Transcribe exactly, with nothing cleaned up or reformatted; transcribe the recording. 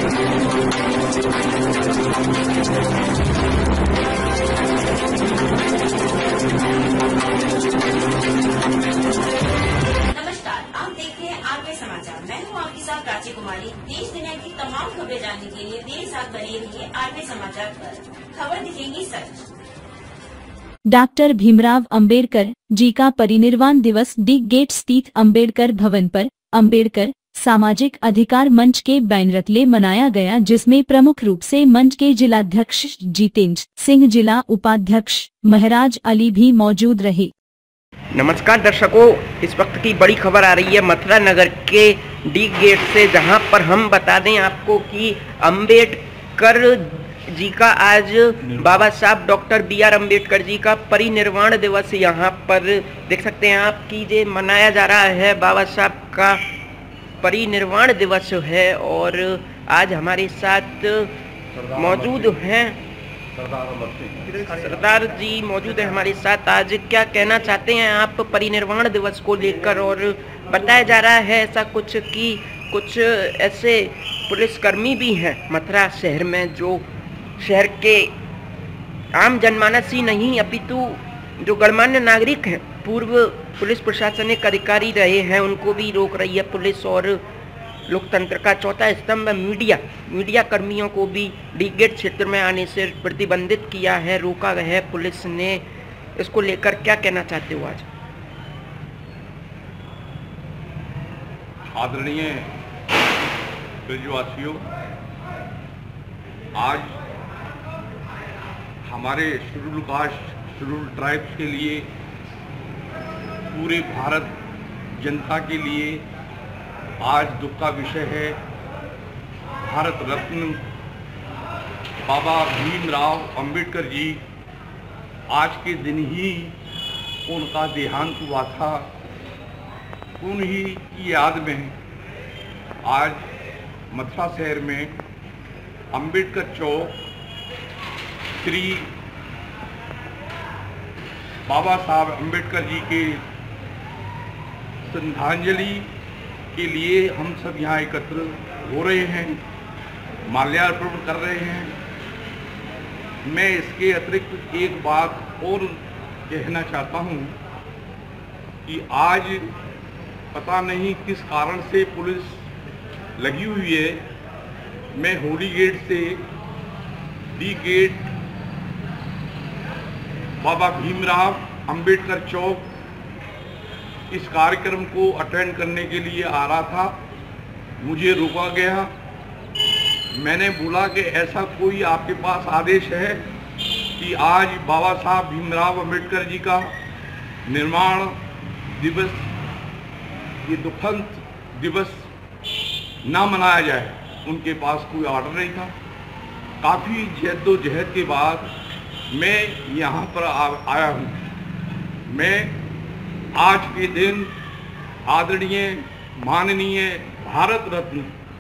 कुमारी। देश दुनिया की तमाम खबरें जानने के लिए मेरे साथ बने रहिए आरपी समाचार पर। खबर दिखेंगी सच। डॉक्टर भीमराव अंबेडकर जी का परिनिर्वाण दिवस डी गेट स्थित अंबेडकर भवन पर अंबेडकर सामाजिक अधिकार मंच के बैनर तले मनाया गया, जिसमें प्रमुख रूप से मंच के जिलाध्यक्ष जितेंद्र सिंह, जिला उपाध्यक्ष महराज अली भी मौजूद रहे। नमस्कार दर्शकों, इस वक्त की बड़ी खबर आ रही है मथुरा नगर के डी गेट से, जहां पर हम बता दें आपको कि अंबेडकर जी का आज Baba Saheb doctor B R Ambedkar ji का परिनिर्वाण दिवस यहां पर देख सकते हैं आप कि ये मनाया जा रहा है। बाबा साहब का परिनिर्वाण दिवस है और आज हमारे साथ मौजूद हैं सरदार जी मौजूद है हमारे साथ। आज क्या कहना चाहते हैं आप परिनिर्वाण दिवस को लेकर? और बताया जा रहा है ऐसा कुछ कि कुछ ऐसे पुलिसकर्मी भी हैं मथुरा शहर में जो शहर के आम जनमानस ही नहीं अपितु जो गणमान्य नागरिक हैं, पूर्व पुलिस प्रशासनिक अधिकारी रहे हैं, उनको भी रोक रही है पुलिस। और लोकतंत्र का चौथा स्तंभ मीडिया मीडिया कर्मियों को भी डी गेट क्षेत्र में आने से प्रतिबंधित किया है, रोका गया है पुलिस ने। इसको लेकर क्या कहना चाहते हो आज? आदरणीय ब्रजवासियों, आज हमारे शेड्यूल कास्ट शेड्यूल ट्राइब्स के लिए, पूरे भारत जनता के लिए आज दुख का विषय है। भारत रत्न बाबा भीमराव अंबेडकर जी, आज के दिन ही उनका देहांत हुआ था। उन्हीं की याद में आज मथुरा शहर में अंबेडकर चौक श्री बाबा साहब अंबेडकर जी के श्रद्धांजलि के लिए हम सब यहाँ एकत्र हो रहे हैं, माल्यार्पण कर रहे हैं। मैं इसके अतिरिक्त एक बात और कहना चाहता हूँ कि आज पता नहीं किस कारण से पुलिस लगी हुई है। मैं होली गेट से डी गेट बाबा भीमराव अंबेडकर चौक इस कार्यक्रम को अटेंड करने के लिए आ रहा था। मुझे रोका गया। मैंने बोला कि ऐसा कोई आपके पास आदेश है कि आज बाबा साहब भीमराव अंबेडकर जी का निर्माण दिवस, ये दुखद दिवस ना मनाया जाए? उनके पास कोई ऑर्डर नहीं था। काफ़ी जद्दोजहद के बाद मैं यहाँ पर आ, आया हूँ। मैं आज के दिन आदरणीय माननीय भारत रत्न